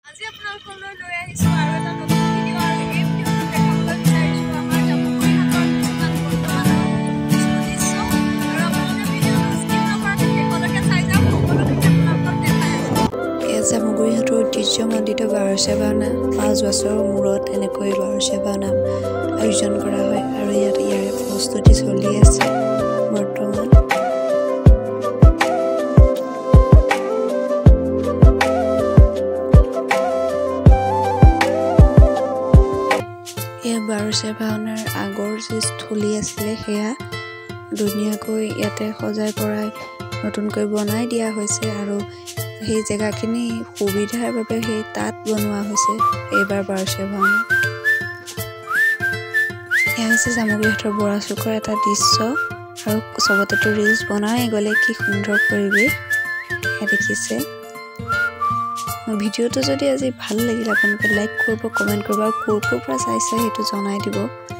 আজি আপোনালোকলৈ লৈ আহিছো আৰু এটা নতুন ভিডিও আৰু এই ভিডিওটো দেখাবলৈ বিচাৰিছো আমাৰ জামুগুৰি হাটৰ কিছুমান বৰ্তমানৰ কিছু দৃশ্য আৰু আপোনালোকে ভিডিওটো স্কিপ নকৰাকৈ শেষলৈকে চাই যাওক সকলোখিনি আপোনালোকক দেখাই আছো। এই জামুগুৰি হাটৰ ঐতিহ্যমণ্ডিত বাৰছে ভাওনা 5 বছৰৰ মূৰত এনেকৈ বাৰছে ভাওনা আয়োজন কৰা হয় আৰু ইয়াৰ প্ৰস্তুতি চলি আছে বৰ্তমান। বাৰছে ভাওনাৰ আগৰ যি স্থলী আছিলে সেয়া ধুনীয়াকৈ ইয়াতে সজাই পৰাই নতুনকৈ বনাই দিয়া হৈছে আৰু সেই জেগাখিনি সুবিধাৰ বাবে সেই তাত বনোৱা হৈছে এইবাৰ বাৰছে ভাওনা। এয়া হৈছে জামুগুৰি হাটৰ বৰা চুকৰ এটা দৃশ্য আৰু চবতেতো ৰিলছ বনাই গ'লে কি সুন্দৰ পৰিৱেশ সেয়া দেখিছে। ভিডিওটো যদি আজি ভাল লাগিল আপোনালোকে লাইক কৰিব, কমেণ্ট কৰিব আৰু ক'ৰ পৰা চাইছে সেইটো জনাই দিব।